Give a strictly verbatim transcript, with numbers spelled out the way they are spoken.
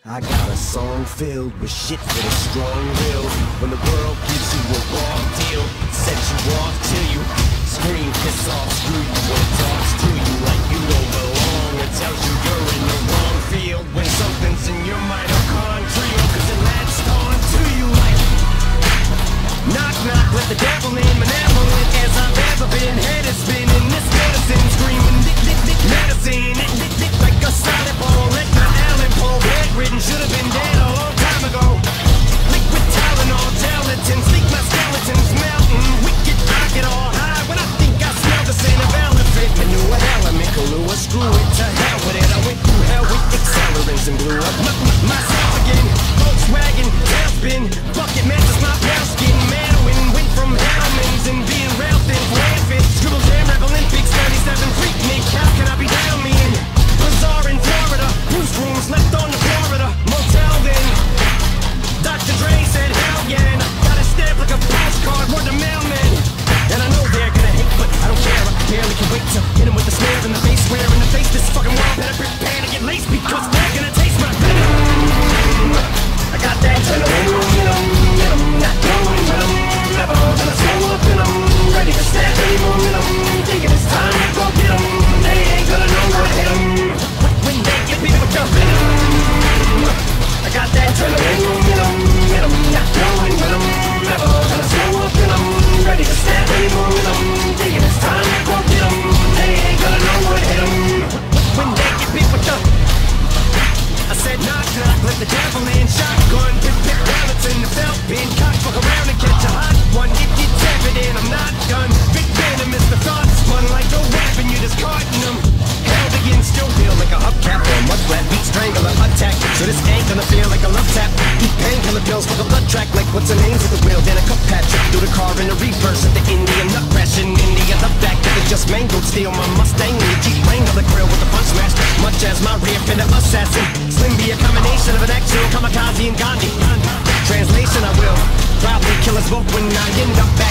I got a song filled with shit for the strong willed. When the world gives you a raw deal, sets you off till you scream, piss off, screw you, or talks to you like you don't belong. It tells you you're in the wrong field when something's in your mitochondria, cause it latched on to you like knock knock, let the devil in, benevolent as I've ever been. Head is spinning, this medicine screaming, dick dick dick medicine, dick dick dick like a solid ball. Let my Allen Pole, bedridden, should have been dead a long time ago. Liquid Tylenol, gelatin, sleep my skeletons melting. Wicked, I get all high when I think I smell the scent of elephant manure. Element, Kahlua, screw it, to hell with it. I went through hell with accelerants and blew up m m myself again. Volkswagen, tailspin, bucket matches my pale skin. Manowin, went from Hellman's and being rail thin. Landfit, scribble jam, rap Olympics, thirty-seven, freak me. How can I be down me in Bazaar in Florida? Bruce rooms left on the Florida motel then. Doctor Dre said hell yeah, and I got a stamp like a postcard, word to mailman. And I know they're gonna hate, but I don't care. I barely can wait to hit 'em with the snares and the bass. Swear in the face, this fucking world better prepare to get laced, because they're gonna taste my venom. I got that venom, venom, venom, not going venom. Never gonna slow up in 'em, ready to snap any momentum. Thinking it's time to go get 'em. They ain't gonna know what hit 'em when they get beat with the venom. I got that venom, venom, venom, not going venom. Never gonna slow up in 'em, ready to snap any momentum. Thinking it's time to go get 'em. They ain't gonna know what hit 'em when they get beat with the. I said knock knock, let the devil in. Shotgun, pip pip balance in the belt pin. Cock fuck around and catch a hot one. If it's evident I'm not done. Big venomous, the thoughts spun like a weapon. You discarding them. Held against, still feel like a hubcap or a mudflat. Beat strangler attack, so this ain't gonna feel like a love tap. Eat painkiller pills for the blood track, like what's her name's at the wheel. Then a cup patch up through the car in the reverse of the Indian nut crash in India. The fact that it just mangled, steal my Mustang and the Jeep Wrangler the grill with the punch smash. Much as my rear fender assassin. Slim be a combination of an actual kamikaze and Gandhi. Translation, I will probably kill us both when I end up back